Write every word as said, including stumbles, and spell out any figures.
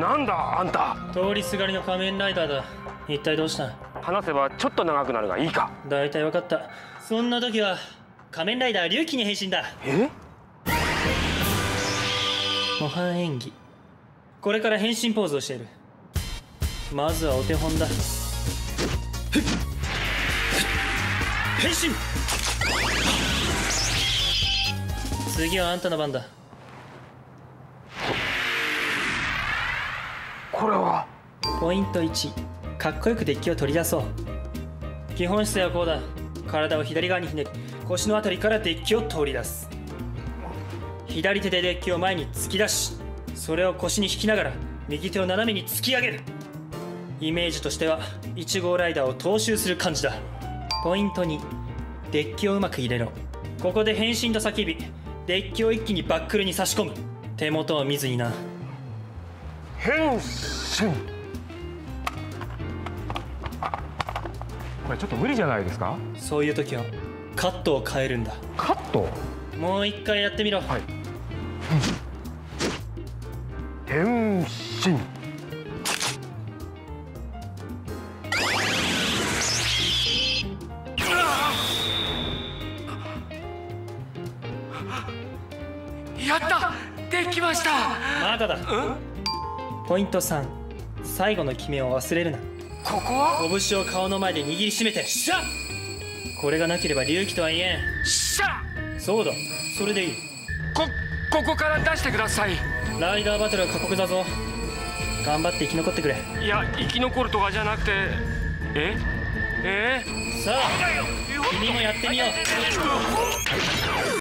なんだあんた。 通りすがりの仮面ライダーだ。一体どうした？ 話せばちょっと長くなるがいいか。 だいたい分かった。そんな時は仮面ライダー龍騎に変身だ。 え？ 模範演技。これから変身ポーズをしている。まずはお手本だ。変身。次はあんたの番だ。 これはポイントいち、かっこよくデッキを取り出そう。基本姿勢はこうだ。体を左側にひねり、腰のあたりからデッキを取り出す。左手でデッキを前に突き出し、それを腰に引きながら右手を斜めに突き上げる。イメージとしてはいち号ライダーを踏襲する感じだ。ポイントに、デッキをうまく入れろ。ここで変身と叫び、デッキを一気にバックルに差し込む。手元を見ずにな。 変身。これちょっと無理じゃないですか？ そういう時はカットを変えるんだ。 カット？ もう一回やってみろ。 はい。変身。 やった！できました！ まだだ。ポイントさん、最後の決めを忘れるな。 ここは？ 拳を顔の前で握りしめて。しゃっ！これがなければ龍騎とは言えん。 しゃ！ そうだ、それでいい。 こ、ここから出してください。 ライダーバトルは過酷だぞ。頑張って生き残ってくれ。 いや、生き残るとかじゃなくて。え？え？ さあ、君もやってみよう。